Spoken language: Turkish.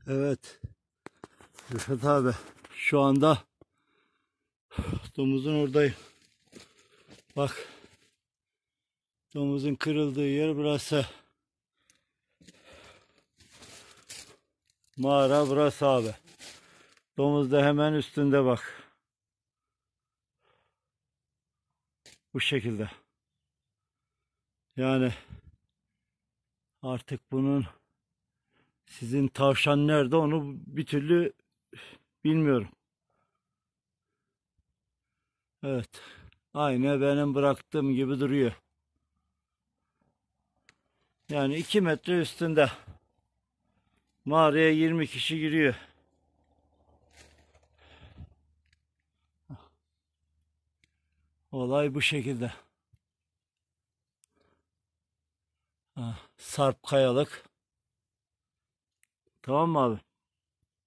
Evet Rıfat abi, şu anda domuzun oradayım. Bak, domuzun kırıldığı yer burası. Mağara burası abi. Domuz da hemen üstünde bak. Bu şekilde. Yani artık bunun, sizin tavşan nerede onu bir türlü bilmiyorum. Evet. Aynı benim bıraktığım gibi duruyor. Yani 2 metre üstünde. Mağaraya 20 kişi giriyor. Olay bu şekilde. Sarp kayalık. Tamam mı abi?